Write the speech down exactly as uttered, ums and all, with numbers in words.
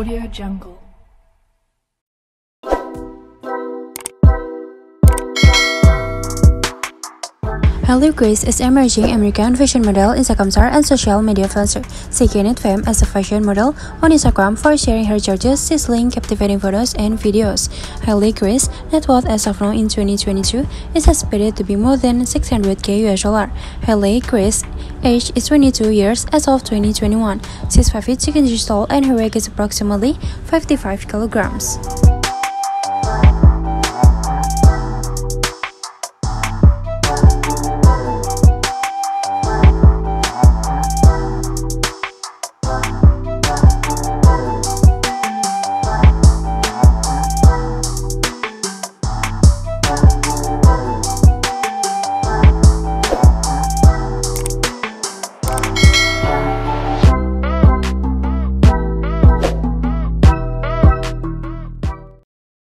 Audio Jungle. Hailey Grice is an emerging American fashion model, Instagramstar, and social media influencer. She gained fame as a fashion model on Instagram for sharing her gorgeous, sizzling, captivating photos and videos. Hailey Grice, net worth as of now in twenty twenty-two, is estimated to be more than six hundred K U S dollar. Hailey Grice's age is twenty-two years as of twenty twenty-one. She's five feet six inches tall and her weight is approximately fifty-five kilograms.